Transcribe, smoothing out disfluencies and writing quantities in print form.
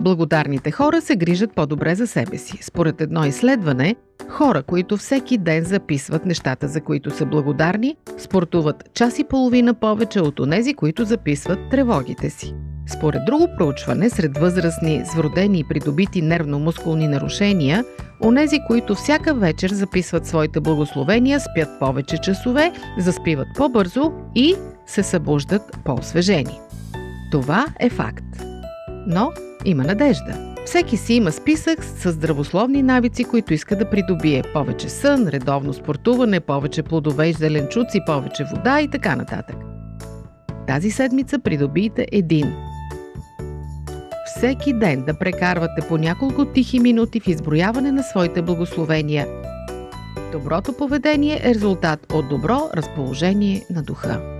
Благодарните хора се грижат по-добре за себе си. Според едно изследване, хора, които всеки ден записват нещата, за които са благодарни, спортуват час и половина повече от онези, които записват тревогите си. Според друго проучване, сред възрастни с вродени и придобити нервно-мускулни нарушения, онези, които всяка вечер записват своите благословения, спят повече часове, заспиват по-бързо и се събуждат по-освежени. Това е факт. Но има надежда. Всеки си има списък с здравословни навици, които иска да придобие: повече сън, редовно спортуване, повече плодове и зеленчуци, повече вода и така нататък. Тази седмица придобийте един. Всеки ден да прекарвате по няколко тихи минути в изброяване на своите благословения. Доброто поведение е резултат от добро разположение на духа.